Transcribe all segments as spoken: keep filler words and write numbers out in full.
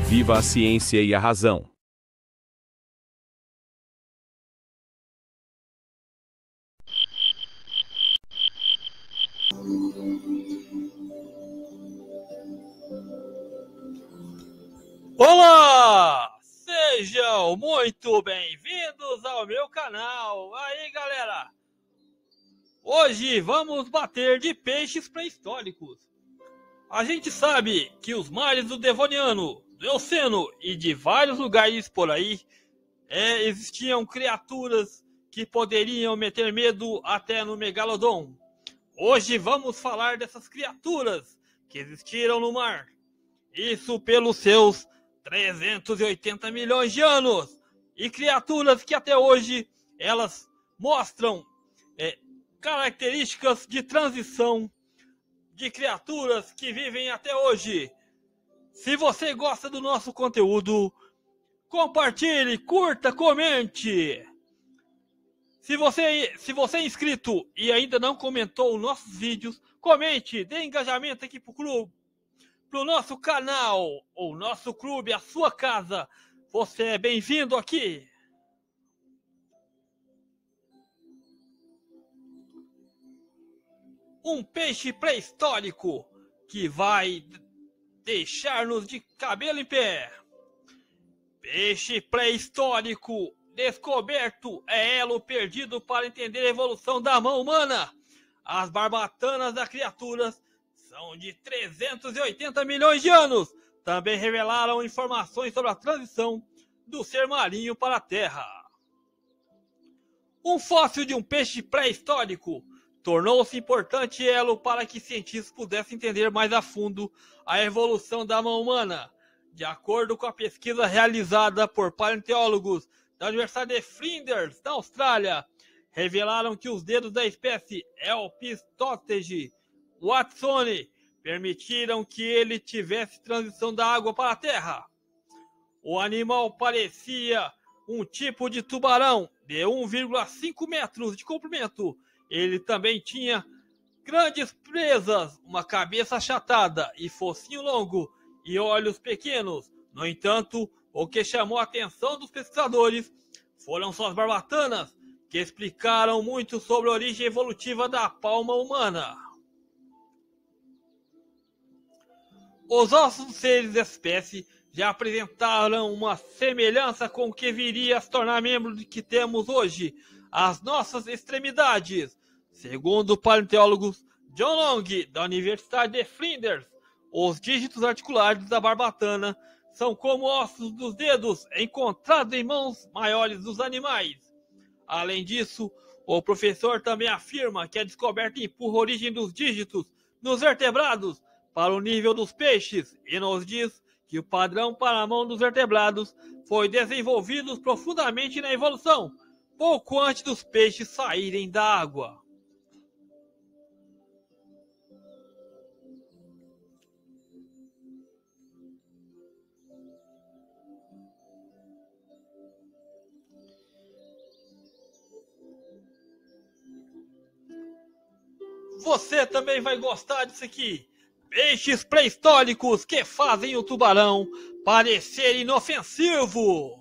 Viva a ciência e a razão. Olá! Sejam muito bem-vindos ao meu canal. Aí, galera! Hoje vamos bater de peixes pré-históricos. A gente sabe que os mares do Devoniano, do Eoceno e de vários lugares por aí é, existiam criaturas que poderiam meter medo até no Megalodon. Hoje vamos falar dessas criaturas que existiram no mar. Isso pelos seus trezentos e oitenta milhões de anos. E criaturas que até hoje elas mostram é, características de transição de criaturas que vivem até hoje. Se você gosta do nosso conteúdo, compartilhe, curta, comente. Se você, se você é inscrito e ainda não comentou os nossos vídeos, comente, dê engajamento aqui pro clube, pro nosso canal, ou nosso clube, a sua casa. Você é bem-vindo aqui. Um peixe pré-histórico que vai deixar-nos de cabelo em pé. Peixe pré-histórico descoberto é elo perdido para entender a evolução da mão humana. As barbatanas das criaturas são de trezentos e oitenta milhões de anos. Também revelaram informações sobre a transição do ser marinho para a Terra. Um fóssil de um peixe pré-histórico tornou-se importante elo para que cientistas pudessem entender mais a fundo a evolução da mão humana. De acordo com a pesquisa realizada por paleontólogos da Universidade de Flinders, na Austrália, revelaram que os dedos da espécie Elpistotege watsoni permitiram que ele tivesse transição da água para a terra. O animal parecia um tipo de tubarão de um vírgula cinco metros de comprimento. Ele também tinha grandes presas, uma cabeça achatada e focinho longo e olhos pequenos. No entanto, o que chamou a atenção dos pesquisadores foram suas barbatanas, que explicaram muito sobre a origem evolutiva da palma humana. Os ossos dos seres dessa espécie já apresentaram uma semelhança com o que viria a se tornar membro do que temos hoje, as nossas extremidades. Segundo o paleontólogo John Long, da Universidade de Flinders, os dígitos articulares da barbatana são como ossos dos dedos encontrados em mãos maiores dos animais. Além disso, o professor também afirma que a descoberta empurra a origem dos dígitos nos vertebrados para o nível dos peixes e nos diz que o padrão para a mão dos vertebrados foi desenvolvido profundamente na evolução, pouco antes dos peixes saírem da água. Você também vai gostar disso aqui. Peixes pré-históricos que fazem o tubarão parecer inofensivo.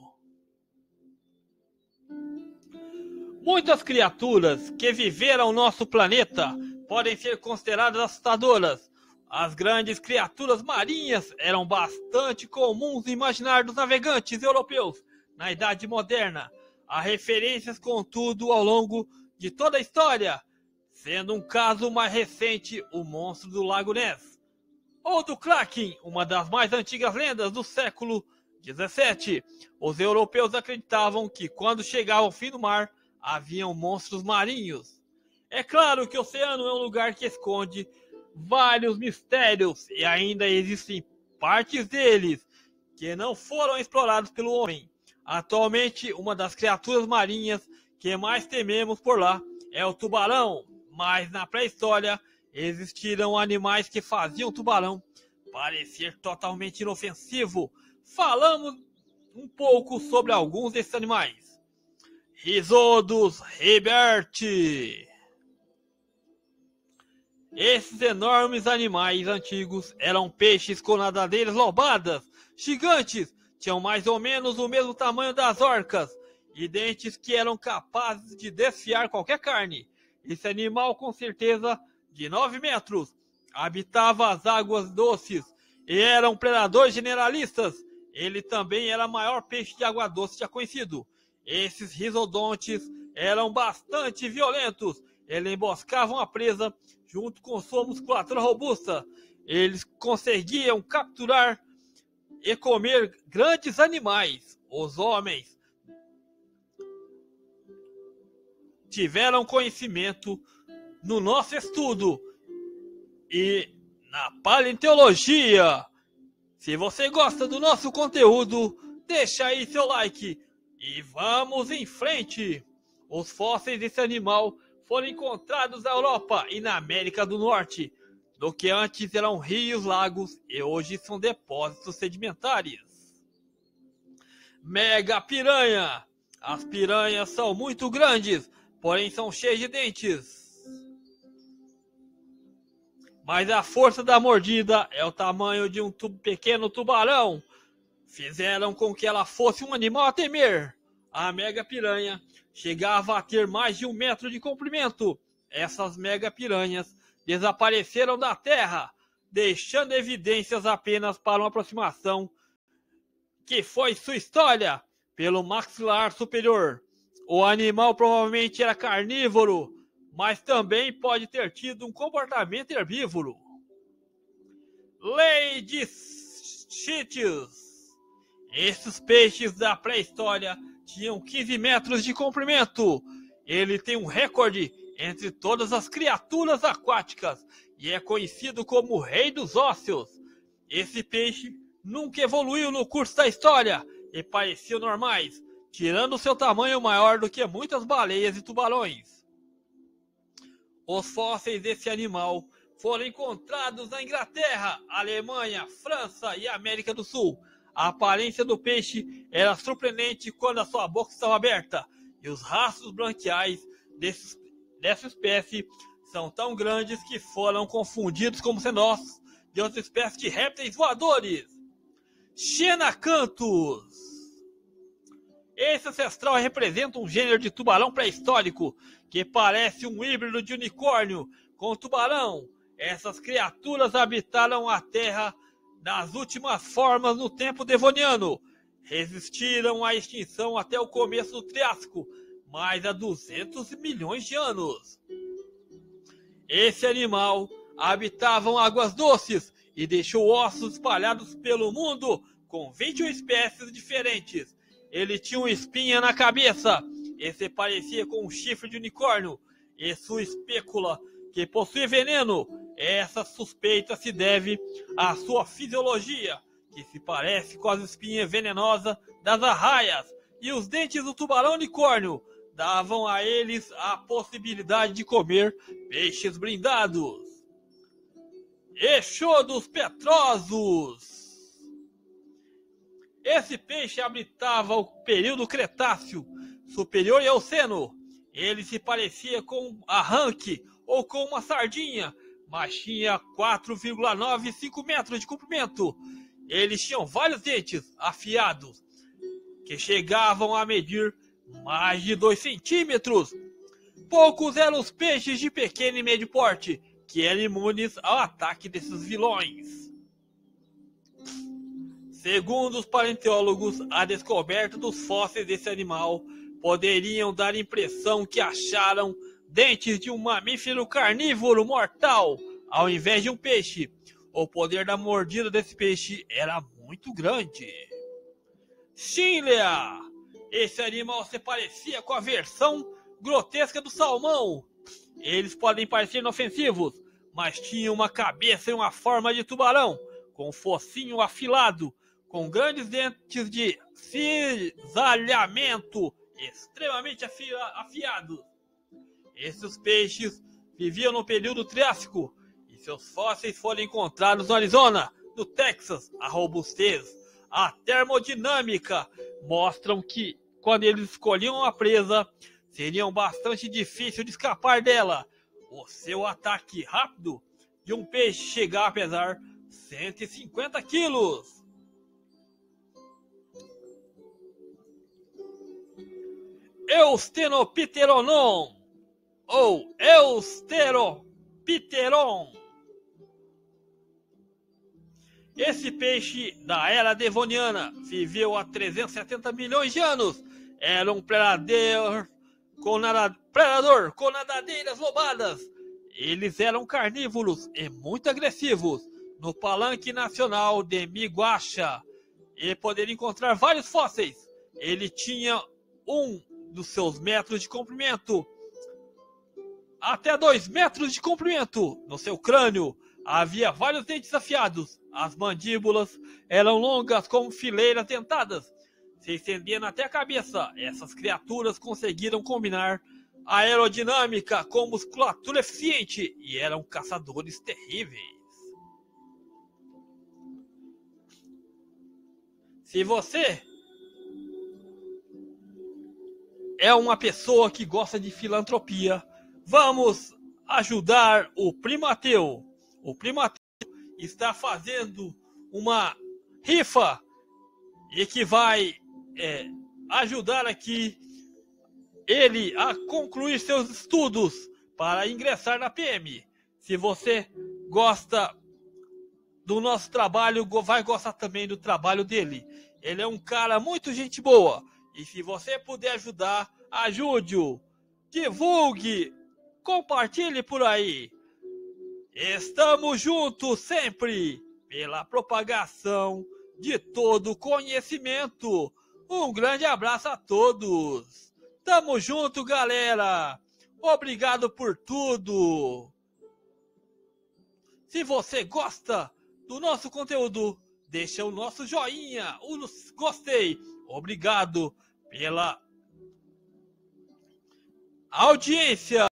Muitas criaturas que viveram no nosso planeta podem ser consideradas assustadoras. As grandes criaturas marinhas eram bastante comuns no imaginário dos navegantes europeus na Idade Moderna. Há referências, contudo, ao longo de toda a história, sendo um caso mais recente o monstro do Lago Ness, ou do Kraken, uma das mais antigas lendas do século dezessete. Os europeus acreditavam que quando chegava ao fim do mar, haviam monstros marinhos. É claro que o oceano é um lugar que esconde vários mistérios e ainda existem partes deles que não foram explorados pelo homem. Atualmente, uma das criaturas marinhas que mais tememos por lá é o tubarão. Mas na pré-história existiram animais que faziam o tubarão parecer totalmente inofensivo. Falamos um pouco sobre alguns desses animais. Rhizodos Heberti. Esses enormes animais antigos eram peixes com nadadeiras lobadas, gigantes, tinham mais ou menos o mesmo tamanho das orcas, e dentes que eram capazes de desfiar qualquer carne. Esse animal, com certeza, de nove metros, habitava as águas doces e era um predador generalista. Ele também era o maior peixe de água doce já conhecido. Esses risodontes eram bastante violentos. Eles emboscavam a presa junto com sua musculatura robusta. Eles conseguiam capturar e comer grandes animais. Os homens tiveram conhecimento no nosso estudo e na paleontologia. Se você gosta do nosso conteúdo, deixa aí seu like e vamos em frente. Os fósseis desse animal foram encontrados na Europa e na América do Norte, do que antes eram rios, lagos e hoje são depósitos sedimentares. Mega piranha. As piranhas são muito grandes, porém são cheias de dentes. Mas a força da mordida é o tamanho de um tu- pequeno tubarão. Fizeram com que ela fosse um animal a temer. A mega piranha chegava a ter mais de um metro de comprimento. Essas mega piranhas desapareceram da terra, deixando evidências apenas para uma aproximação que foi sua história pelo maxilar superior. O animal provavelmente era carnívoro, mas também pode ter tido um comportamento herbívoro. Lei de Cheetos. Esses peixes da pré-história tinham quinze metros de comprimento. Ele tem um recorde entre todas as criaturas aquáticas e é conhecido como o Rei dos Ósseos. Esse peixe nunca evoluiu no curso da história e pareciam normais, tirando seu tamanho maior do que muitas baleias e tubarões. Os fósseis desse animal foram encontrados na Inglaterra, Alemanha, França e América do Sul. A aparência do peixe era surpreendente quando a sua boca estava aberta, e os rastros branquiais desse, dessa espécie são tão grandes que foram confundidos como sendo ossos de outra espécie de répteis voadores. Xenacanthus. Esse ancestral representa um gênero de tubarão pré-histórico que parece um híbrido de unicórnio com tubarão. Essas criaturas habitaram a Terra nas últimas formas no tempo devoniano. Resistiram à extinção até o começo do Triássico, mais há duzentos milhões de anos. Esse animal habitava águas doces e deixou ossos espalhados pelo mundo com vinte e uma espécies diferentes. Ele tinha uma espinha na cabeça e se parecia com um chifre de unicórnio, e sua espécula, que possui veneno. Essa suspeita se deve à sua fisiologia, que se parece com as espinhas venenosas das arraias, e os dentes do tubarão unicórnio davam a eles a possibilidade de comer peixes blindados. Exodus petrosus. Esse peixe habitava o período Cretáceo superior e Eoceno. Ele se parecia com um arranque ou com uma sardinha, mas tinha quatro vírgula noventa e cinco metros de comprimento. Eles tinham vários dentes afiados, que chegavam a medir mais de dois centímetros. Poucos eram os peixes de pequeno e médio porte, que eram imunes ao ataque desses vilões. Segundo os paleontólogos, a descoberta dos fósseis desse animal poderiam dar a impressão que acharam dentes de um mamífero carnívoro mortal, ao invés de um peixe. O poder da mordida desse peixe era muito grande. Xinlea. Esse animal se parecia com a versão grotesca do salmão. Eles podem parecer inofensivos, mas tinham uma cabeça e uma forma de tubarão, com um focinho afilado, com grandes dentes de cisalhamento extremamente afiados. Esses peixes viviam no período Triássico e seus fósseis foram encontrados no Arizona, no Texas. A robustez, a termodinâmica mostram que quando eles escolhiam uma presa, seriam bastante difícil de escapar dela. O seu ataque rápido de um peixe chega a pesar cento e cinquenta quilos. Eusthenopteronon ou Eusteropteron. Esse peixe da era devoniana viveu há trezentos e setenta milhões de anos. Era um predador com, nada, predador com nadadeiras lobadas. Eles eram carnívoros e muito agressivos. No Palanque Nacional de Miguacha, e poder encontrar vários fósseis. Ele tinha um dos seus metros de comprimento, até dois metros de comprimento. No seu crânio havia vários dentes afiados. As mandíbulas eram longas como fileiras dentadas, se estendendo até a cabeça. Essas criaturas conseguiram combinar aerodinâmica com musculatura eficiente e eram caçadores terríveis. Se você é uma pessoa que gosta de filantropia, vamos ajudar o Primateu. O Primateu está fazendo uma rifa e que vai é, ajudar aqui ele a concluir seus estudos para ingressar na P M. Se você gosta do nosso trabalho, vai gostar também do trabalho dele. Ele é um cara muito gente boa. E se você puder ajudar, ajude-o. Divulgue, compartilhe por aí. Estamos juntos sempre pela propagação de todo o conhecimento. Um grande abraço a todos. Tamo junto, galera. Obrigado por tudo. Se você gosta do nosso conteúdo, deixa o nosso joinha, o gostei. Obrigado pela audiência.